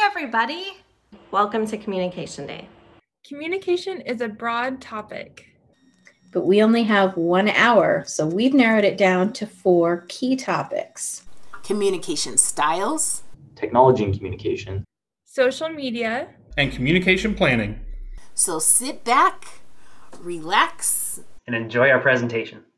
everybody. Welcome to Communication Day. Communication is a broad topic. But we only have 1 hour, so we've narrowed it down to 4 key topics. Communication styles, technology and communication, social media, and communication planning. So sit back, relax, and enjoy our presentation.